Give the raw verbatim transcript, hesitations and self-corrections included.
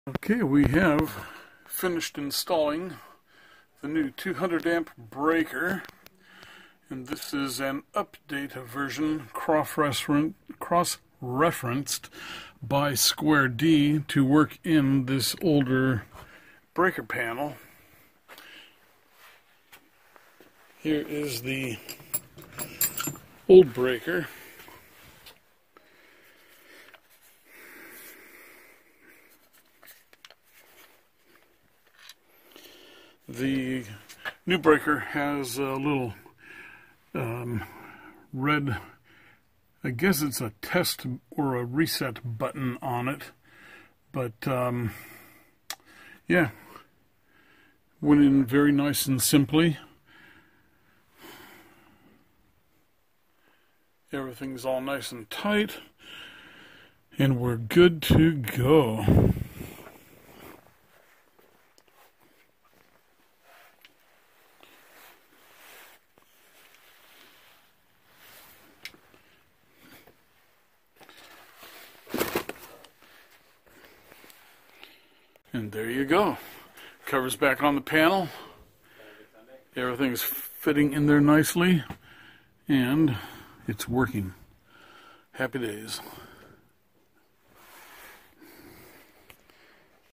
Okay, we have finished installing the new two hundred amp breaker, and this is an update version cross-referenced by Square D to work in this older breaker panel. Here is the old breaker. The new breaker has a little um, red, I guess it's a test or a reset button on it, but um, yeah, went in very nice and simply. Everything's all nice and tight, and we're good to go. And there you go. Covers back on the panel. Everything's fitting in there nicely. And it's working. Happy days.